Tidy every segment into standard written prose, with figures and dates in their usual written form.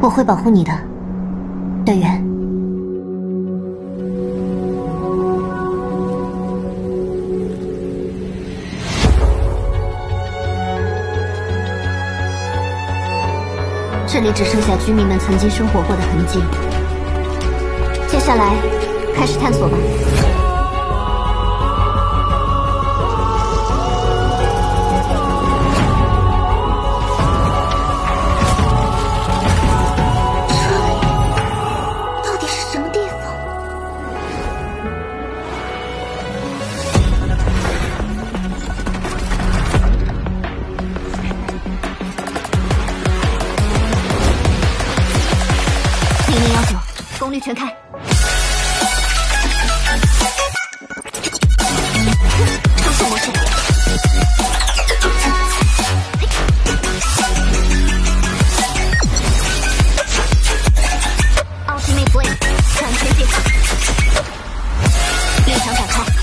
我会保护你的，队员。这里只剩下居民们曾经生活过的痕迹。接下来，开始探索吧。 功率全开，超速模式。Ultimate Blade， 完全变化，立场展开。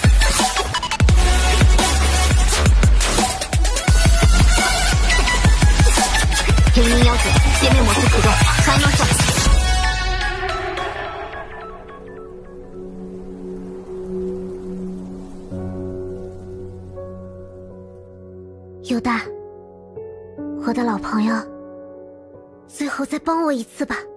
平民妖子，界面模式启动，三轮上。 尤大，我的老朋友，最后再帮我一次吧。